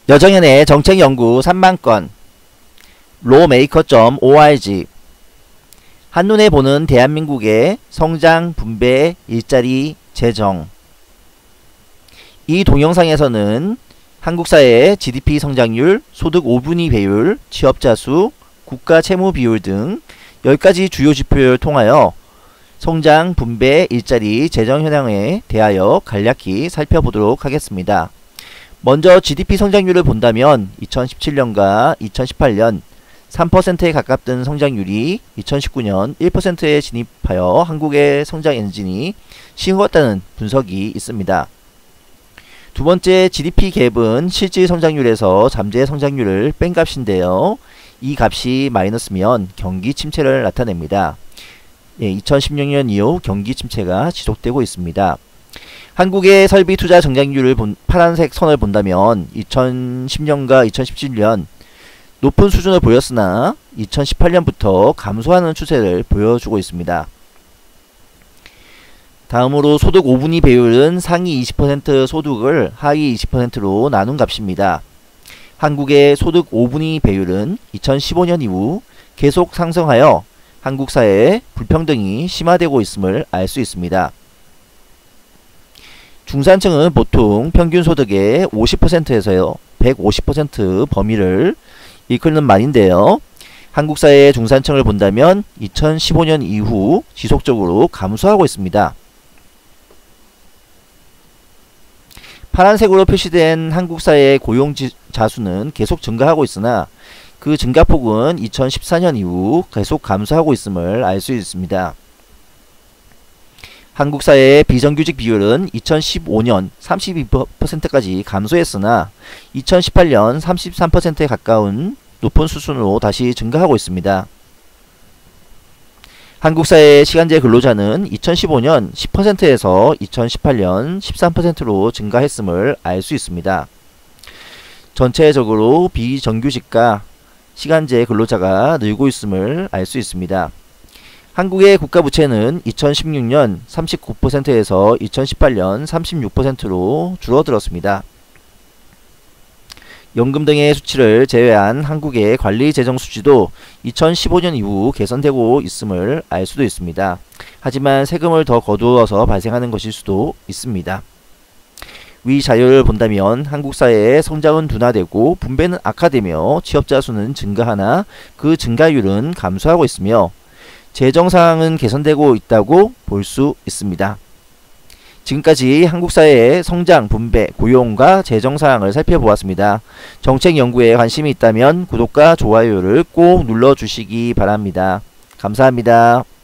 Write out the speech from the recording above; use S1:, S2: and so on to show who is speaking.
S1: 여정연의 정책연구 3만건 lawmaker.org 한눈에 보는 대한민국의 성장, 분배, 일자리, 재정. 이 동영상에서는 한국 사회의 GDP 성장률, 소득 5분위 배율, 취업자 수, 국가 채무 비율 등 10가지 주요 지표를 통하여 성장, 분배, 일자리, 재정 현황에 대하여 간략히 살펴보도록 하겠습니다. 먼저 GDP 성장률을 본다면 2017년과 2018년 3%에 가깝던 성장률이 2019년 1%에 진입하여 한국의 성장 엔진이 싱거웠다는 분석이 있습니다. 두 번째 GDP 갭은 실질 성장률에서 잠재 성장률을 뺀 값인데요. 이 값이 마이너스면 경기 침체를 나타냅니다. 2016년 이후 경기 침체가 지속되고 있습니다. 한국의 설비 투자 성장률을 파란색 선을 본다면 2010년과 2017년 높은 수준을 보였으나 2018년부터 감소하는 추세를 보여주고 있습니다. 다음으로 소득 5분위 배율은 상위 20% 소득을 하위 20%로 나눈 값입니다. 한국의 소득 5분위 배율은 2015년 이후 계속 상승하여 한국 사회의 불평등이 심화되고 있음을 알 수 있습니다. 중산층은 보통 평균 소득의 50%에서 150% 범위를 이끄는 말인데요. 한국 사회의 중산층을 본다면 2015년 이후 지속적으로 감소하고 있습니다. 파란색으로 표시된 한국 사회의 고용자 수는 계속 증가하고 있으나 그 증가폭은 2014년 이후 계속 감소하고 있음을 알 수 있습니다. 한국 사회의 비정규직 비율은 2015년 32%까지 감소했으나 2018년 33%에 가까운 높은 수준으로 다시 증가하고 있습니다. 한국 사회의 시간제 근로자는 2015년 10%에서 2018년 13%로 증가했음을 알 수 있습니다. 전체적으로 비정규직과 시간제 근로자가 늘고 있음을 알 수 있습니다. 한국의 국가부채는 2016년 39%에서 2018년 36%로 줄어들었습니다. 연금 등의 수치를 제외한 한국의 관리 재정 수지도 2015년 이후 개선되고 있음을 알 수도 있습니다. 하지만 세금을 더 거두어서 발생하는 것일 수도 있습니다. 위 자료를 본다면 한국 사회의 성장은 둔화되고 분배는 악화되며 취업자 수는 증가하나 그 증가율은 감소하고 있으며 재정 상황은 개선되고 있다고 볼 수 있습니다. 지금까지 한국 사회의 성장, 분배, 고용과 재정 상황을 살펴보았습니다. 정책 연구에 관심이 있다면 구독과 좋아요를 꼭 눌러주시기 바랍니다. 감사합니다.